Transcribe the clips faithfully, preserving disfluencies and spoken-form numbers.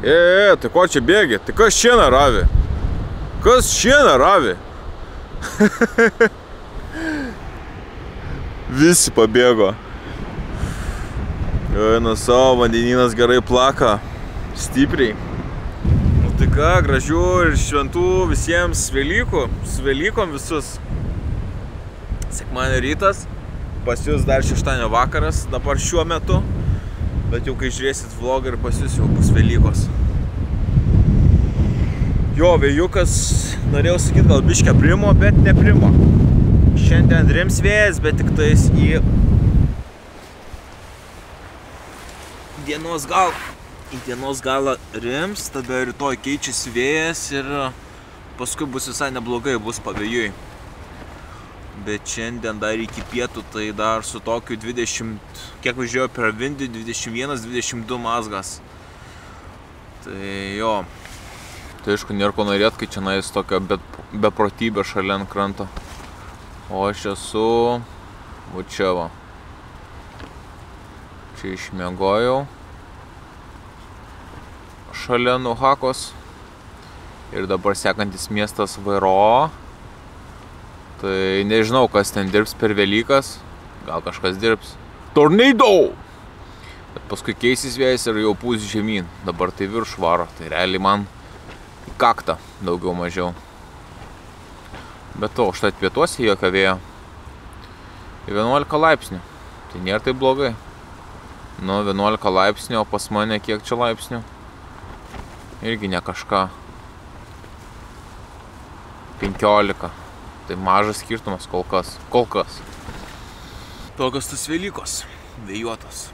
E, e, tai ko čia bėgi? Tai kas šiandien ravi? Kas šiandien ravi? Visi pabėgo. Eina savo, vandenynas gerai plaka. Stipriai. Nu tai ką, gražių ir šventų visiems Velykų. Su Velykom visus. Sekmadienio rytas. Pas jūs dar šeštadienio vakaras dabar šiuo metu. Bet jau kai žiūrėsit vlogą ir pas jūs jau bus Velykos. Jo, vėjukas, norėjau sakyti, gal biškę primo, bet neprimo. Šiandien rims vėjas, bet tik tais į dienos galą. Į dienos galą rims, tada rytoj keičiasi vėjas ir paskui bus visai neblogai, bus pavėjui. Bet šiandien dar iki pietų, tai dar su tokiu dvidešimt, kiek važiuoju per vindį, dvidešimt vienas dvidešimt du mazgas. Tai jo. Tai aišku, nėra ko norėt, kai čia nais tokia beprotybė šalia ant kranto. O aš esu va čia va. Čia išmiegojau. Šalia Nuhakos. Ir dabar sekantis miestas Vairoa. Tai nežinau, kas ten dirbs per Velykas. Gal kažkas dirbs. Tornado! Bet paskui keisis vėjas ir jau pūs žemyn. Dabar tai virš varo. Tai realiai man į kaktą daugiau mažiau. Bet to, štai pietuose jokio vėjo. Į vienuolika laipsnių. Tai nėra taip blogai. Nu, vienuolika laipsnių, o pas mane kiek čia laipsnių? Irgi ne kažką. penkiolika. Tai mažas skirtumas kol kas. Kol kas. Tokios tas Velykos. Vėjuotos.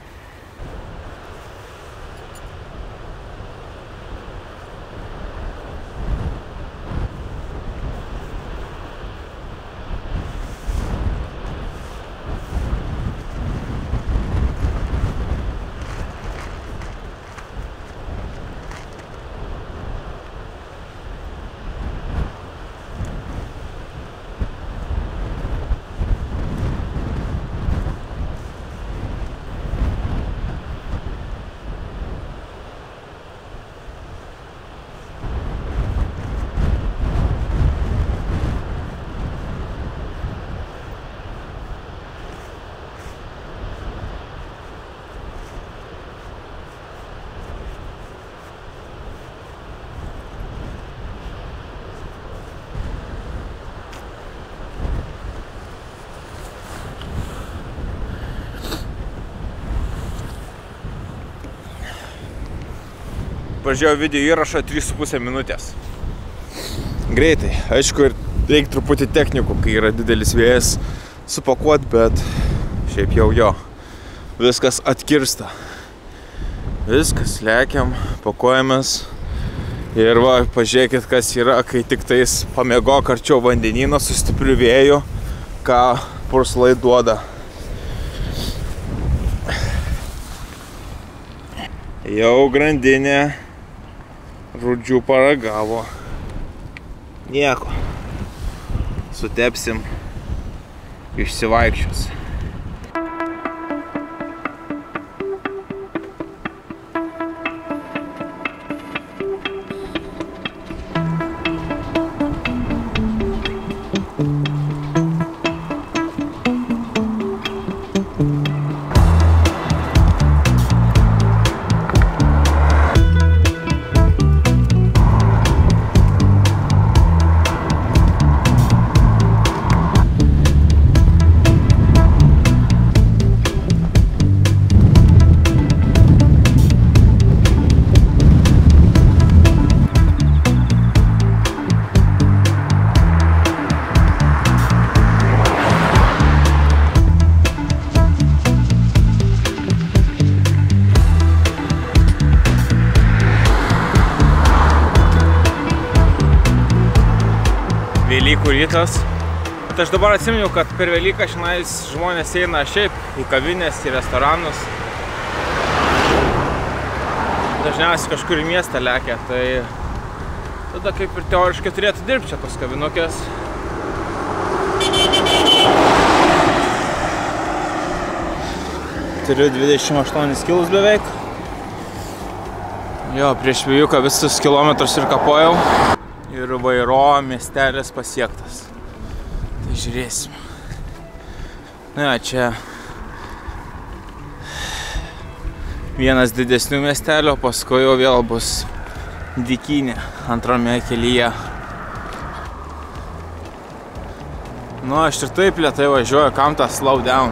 Pažiūrėjau video įrašą trys su puse minutės. Greitai. Aišku, ir reikia truputį technikų, kai yra didelis vėjas supakuot, bet šiaip jau jo. Viskas atkirsta. Viskas, lekiam, pakuojamės. Ir va, pažiūrėkit, kas yra, kai tik tais pamiegok arčiau vandenyno su stipriu vėju, ką purslai duoda. Jau grandinė rūdžių paragavo. Nieko. Sutepsim, išsivaikščios. Velykų rytas. Tai aš dabar atsiminiau, kad per Velyką šiandien žmonės eina šiaip į kavinės, į restoranus. Dažniausiai kažkur į miestą lekia, tai tada kaip ir teoriškai turėtų dirbti čia tos kavinukės. Turiu dvidešimt aštuonis kilus beveik. Jo, prieš Vėjuką visus kilometrus ir kapojau. Ir Vairo miestelis pasiektas. Tai žiūrėsim. Na, čia vienas didesnių miestelio, paskui jau vėl bus Dykynė antrame kelyje. Nu, aš ir taip lėtai važiuoju, kam tą slow down.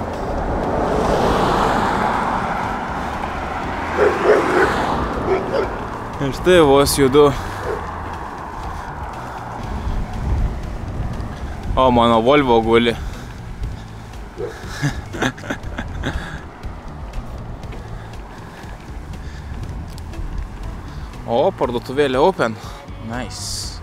Ir štai vos judu. O, mano Volvo guli. O, parduotuvėlė open. Nice.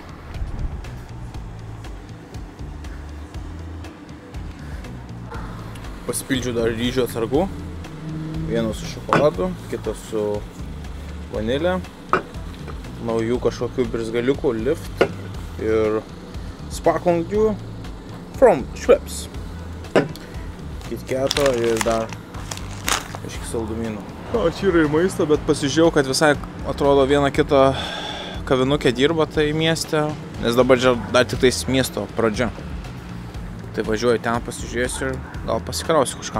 Pasipildžiu dar ryžių atsargų. Vienas su šokoladu, kitas su vanilė. Naujų kažkokių birzgaliukų, Lift ir Sparkling Dew from Schweppes. KitKato ir dar kažkiek saldumynų. O, čia yra į maistą, bet pasižiūrėjau, kad visai atrodo vieną kitą kavinukę dirba tai mieste, nes dabar dar tik tais miesto pradžia. Tai važiuoju ten, pasižiūrėsiu ir gal pasikrausiu kažką.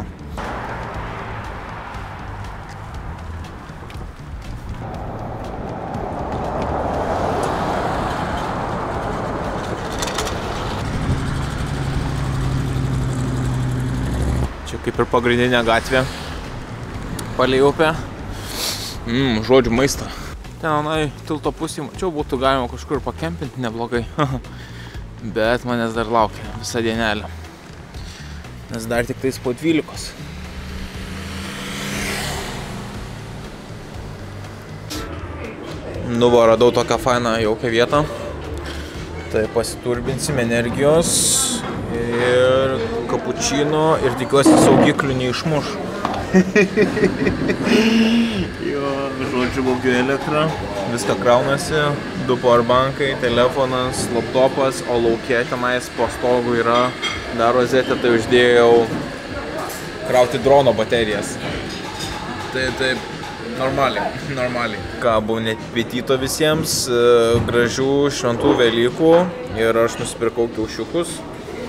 Čia kaip ir pagrindinė gatvė. Palei upę. Mmm, žodžiu, maistą. Ten anai tilto pusėje, mačiau, būtų galima kažkur pakempinti neblogai. Bet manęs dar laukia visą dienelę. Nes dar tik tais po dvylikos. Nu, va, radau tokią fainą jaukią vietą. Tai pasiturbinsim energijos ir kapučino ir tikiuosi saugiklių neišmuš. Jo, žodžiu, baugiu elektrą, viską kraunasi, du powerbankai, telefonas, laptopas, o lauke tenais po stogu yra dar rozetė, tai uždėjau krauti drono baterijas. Tai taip, normaliai, normaliai. Ką, buvo neapetito visiems, gražių šventų Velykų ir aš nusipirkau kiaušiukus.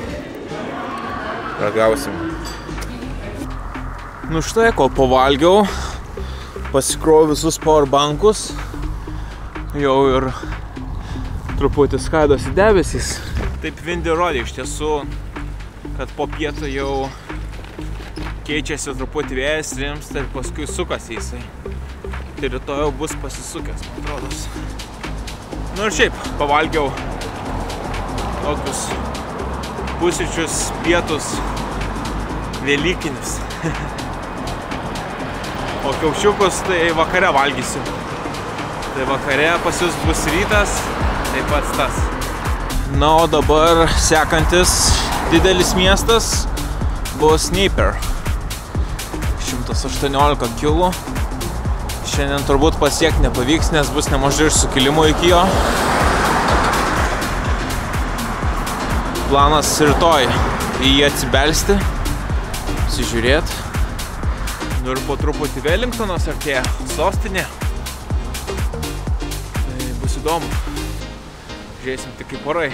Ragausim. Nu štai, kol pavalgiau, pasikroviau visus powerbankus, jau ir truputį skaidosi debesys. Taip Vindi rodė iš tiesų, kad po pietų jau keičiasi truputį vėjas, rimsta ir paskui sukasi jisai. Tai rytoj jau bus pasisukęs, man atrodos. Nu ir šiaip, pavalgiau tokius pusryčius, pietus, velykinis. O kiaušiukus tai vakare valgysiu. Tai vakare pas jūs bus rytas, taip pat tas. Na, o dabar sekantis didelis miestas bus Dnieper. šimtas aštuoniolika kilų. Šiandien turbūt pasiekti nepavyks, nes bus nemažai ir sukilimų iki jo. Planas rytoj į jį atsibelsti, pasižiūrėti. Nu ir po truputį Wellingtonas artėja, sostinė. Tai bus įdomu. Žiūrėsim tik kaip orai.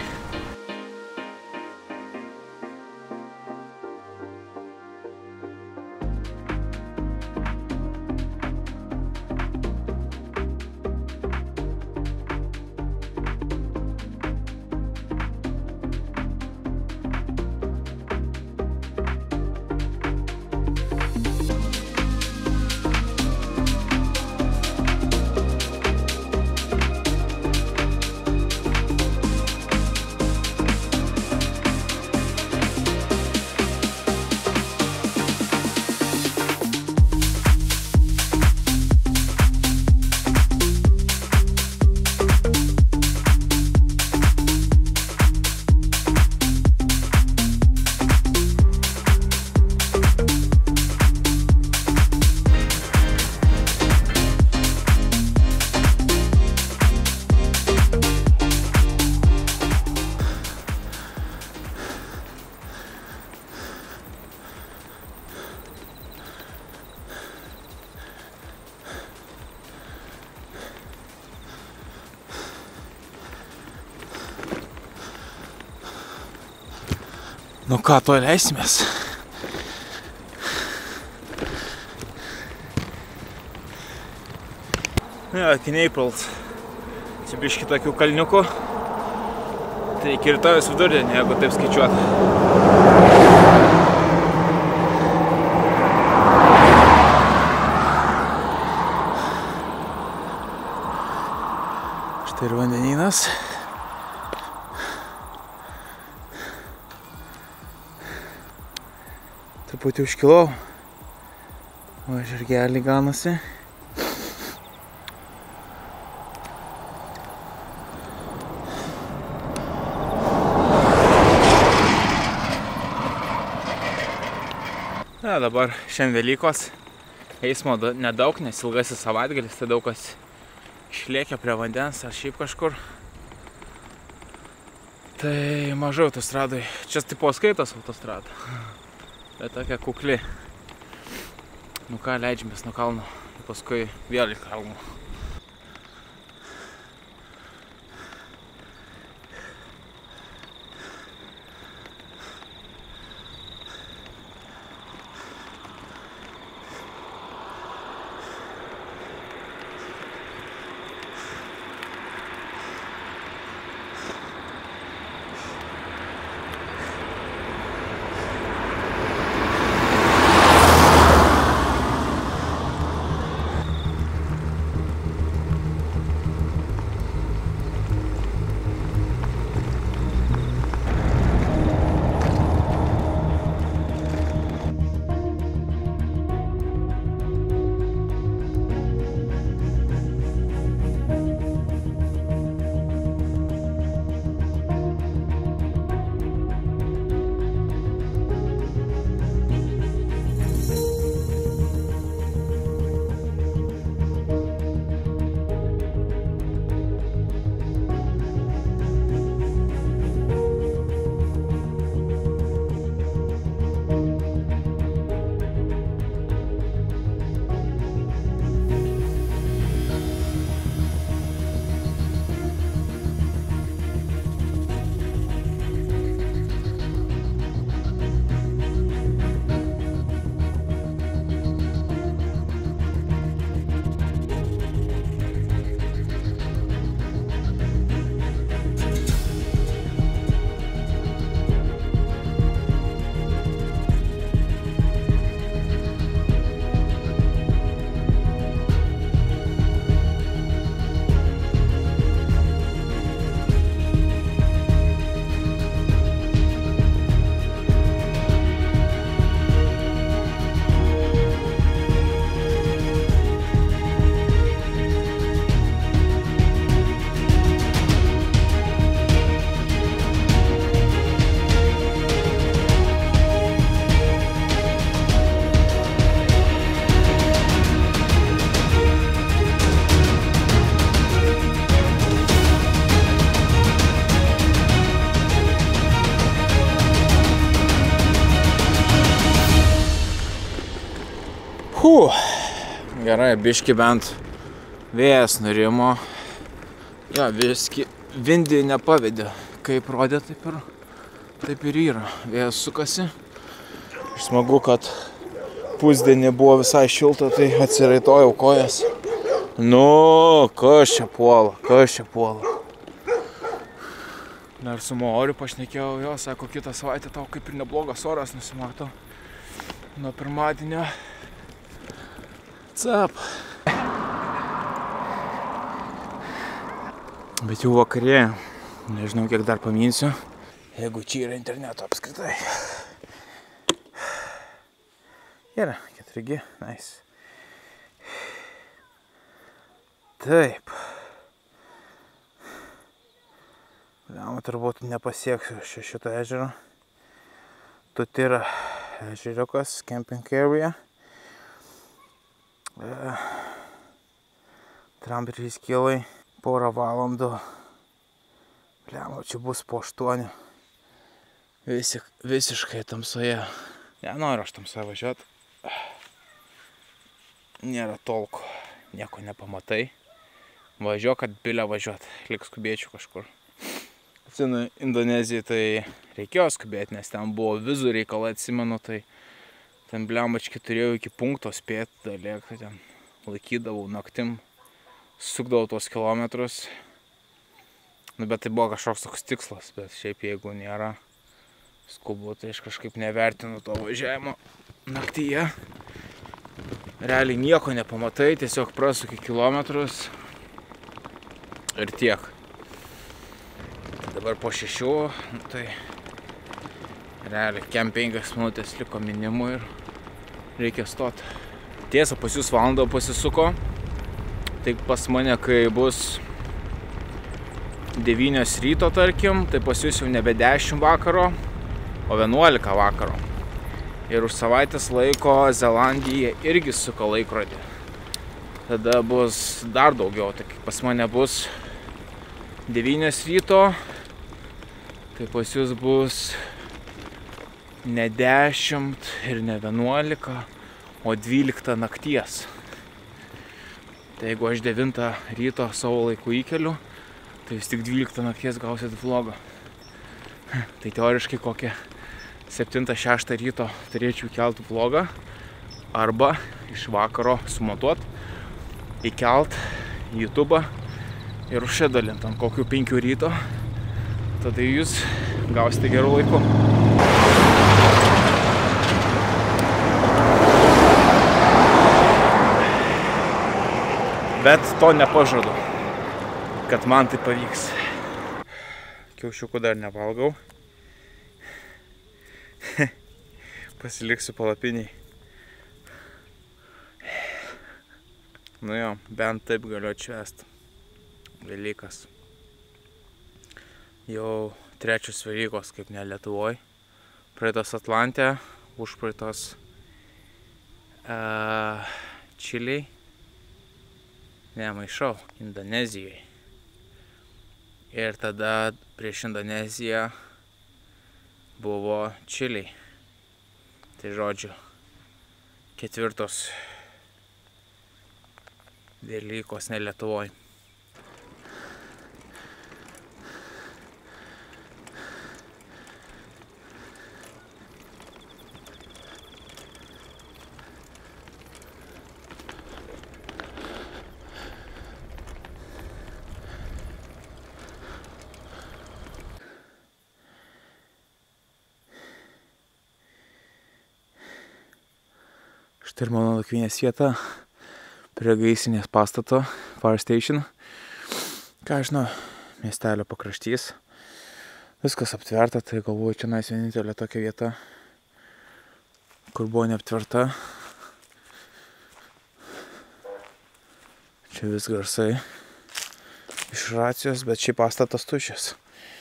Nu ką, to leisimės. Ja, Kneipals. Čia biški tokių kalniukų. Tai iki rytojus vidurdienį, jeigu taip skaičiuoti. Štai ir vandenynas. Truputį užkilau. O žirgelį ganasi. Na, dabar šiandien Velykos. Eismo nedaug, nes ilgasis savaitgalis, tai daug kas išlėkia prie vandens ar šiaip kažkur. Tai mažiau autostradai. Čia tipo skaitos autostrada. Bet tokia kukli. Nu ką, leidžiamės nuo kalno. Paskui vėl į kalną. Hū, gerai, biški bent vėjas nurimo. Ja, viski vindį nepavedė. Kaip rodė, taip ir, taip ir yra. Vėjas sukasi. Smagu, kad pusdienį buvo visai šilta, tai atsiraitojau kojas. Nu, kas čia puola, kas čia puola. Dar su Maoriu pašnekėjau, jo, sako, kitą savaitę tau kaip ir neblogas oras nusimato. Nuo pirmadienio. Cap. Bet jau vakarė, nežinau, kiek dar paminsiu, jeigu čia yra interneto apskritai. Yra, keturi G, nice. Taip. Gal, turbūt nepasieksiu šito ežero. Tut yra ežeriukas, camping area. Trambrys kilai, porą valandų. Bliamo, čia bus po aštuonių. Visi, visiškai tamsoje. Nenoriu aš tamsoje važiuoti. Nėra tolko, nieko nepamatai. Važiuok, kad bilę važiuoti, lik skubėčiau kažkur. Atsimenu, Indonezijai tai reikėjo skubėti, nes ten buvo vizų reikalai, atsimenu, tai ten blemački turėjau iki punkto spėti dalėkti, ten laikydavau naktim, sukdavau tuos kilometrus. Nu, bet tai buvo kažkoks toks tikslas, bet šiaip jeigu nėra skubu, tai aš kažkaip nevertinu to važiavimo naktyje. Realiai nieko nepamatai, tiesiog prasuki kilometrus ir tiek. Dabar po šešių, nu, tai realiai kem penkias minutės liko minimum ir reikia stoti. Tiesa, pas jūs valandą pasisuko, tai pas mane, kai bus devynios ryto, tarkim, tai pas jūs jau nebe dešimt vakaro, o vienuolika vakaro. Ir už savaitės laiko Zelandija irgi suka laikrodį. Tada bus dar daugiau, tai pas mane bus devynios ryto, tai pas jūs bus ne dešimt ir ne vienuolika, o dvylikta nakties. Tai jeigu aš devintą ryto savo laiku įkeliu, tai vis tik dvyliktą nakties gausit vlogą. Tai teoriškai kokią septintą šeštą ryto turėčiau kelti vlogą, arba iš vakaro sumontuot, įkelt į YouTube ir užšedalint ant kokių penkių ryto, tada jūs gausite gerų laikų. Bet to nepažadu, kad man tai pavyks. Kiaušiukų dar nevalgau. Pasiliksiu palapiniai. Nu jo, bent taip galiu atšvęsti. Velykas. Jau trečios Velykos, kaip ne Lietuvoj. Praeitos Atlante, užpraeitos uh, Čiliai. Ne, maišau, Indonezijoje. Ir tada prieš Indoneziją buvo Čiliai. Tai žodžiu, ketvirtos Velykos ne Lietuvoj. Štai ir mano nakvynės vieta prie gaisrinės pastato, Fire Station. Ką aš žinau, miestelio pakraštys. Viskas aptverta, tai galvoju, čia nais vienintelė tokia vieta, kur buvo neaptverta. Čia vis garsai iš racijos, bet šiaip pastatas tuščias.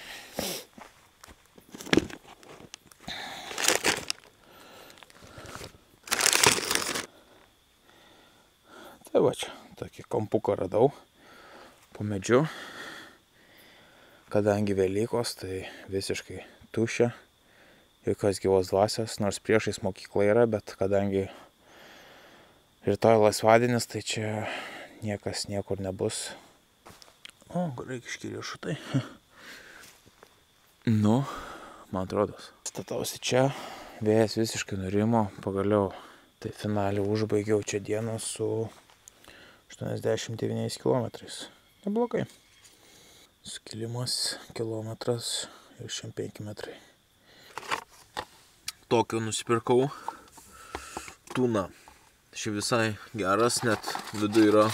Tai va čia, tokį kampuką radau po medžiu. Kadangi Velykos, tai visiškai tuščia, jokios gyvos dvasios, nors priešais mokykla yra, bet kadangi rytoj laisvadienis, tai čia niekas niekur nebus. O, graikiški riešutai. Nu, man atrodos. Statausi čia, vėjas visiškai nurimo, pagaliau. Tai finaliai užbaigiau čia dieną su aštuoniasdešimt devyniais kilometrais. Neblogai. Skilimas kilometras ir šimtas penki metrai. Tokio nusipirkau tuną. Ši visai geras, net viduje yra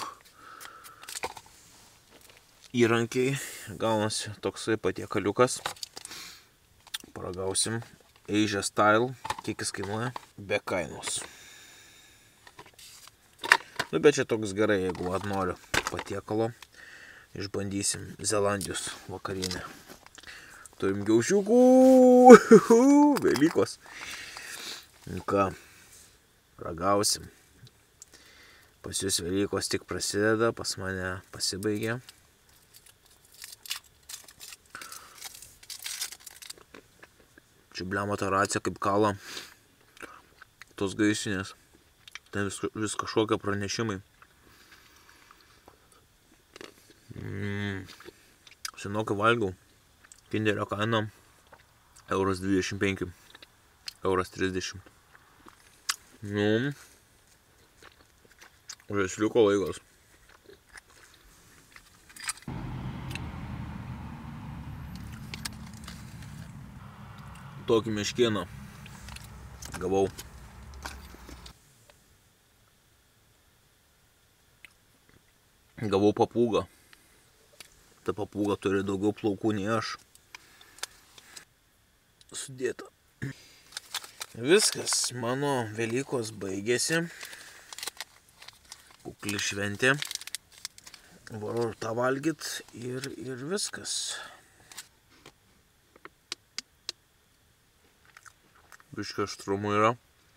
įrankiai. Gaunasi toksai patiekaliukas. Paragausim. Asia Style. Kiek jis kainuoja? Be kainos. Nu, bet čia toks gerai, jeigu vat noriu patiekalo. Išbandysim Zelandijos vakarienę. Turim kiaušiukų. Velykos. Nu ką, ragausim. Pas jūs Velykos tik prasideda, pas mane pasibaigė. Čia blema ta racija kaip kala. Tos gaisinės. Ten vis, vis kažkokie pranešimai. Mm. Senokai valgiau. Kinderio kaina Euras dvidešimt penki. Euras trisdešimt. Nu. Žaisliuko laikos. Tokį meškieną gavau. Gavau papūgą. Ta papūga turi daugiau plaukų nei aš. Sudėta. Viskas, mano Velykos baigėsi. Kukli šventė. Varu tą valgyt ir, ir viskas. Biškio aštrumo yra.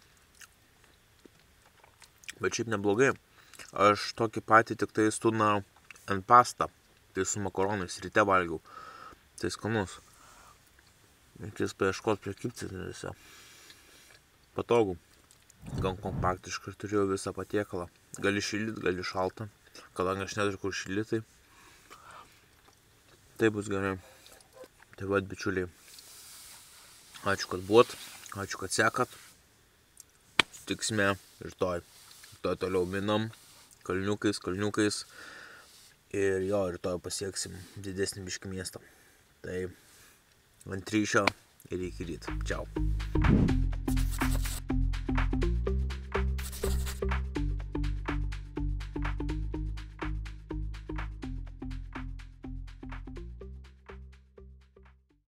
Bet šiaip neblogai. Aš tokį patį tik tai stuną ant pastą. Tai su makaronais ryte valgiau. Tai skanus. Reikės paieškot prie kipcinėse. Patogu. Gan kompaktiškai turėjau visą patiekalą. Gali šildyt, gali šaltą. Kadangi aš neturiu kur šildyt, tai tai bus gerai. Tai vat, bičiuliai. Ačiū, kad buvot. Ačiū, kad sekat. Sutiksime rytoj. Rytoj toliau minam. Kalniukais, kalniukais. Ir jo, rytoj pasieksim didesnį biškį miestą. Tai ant ryšio ir iki ryt. Čiau.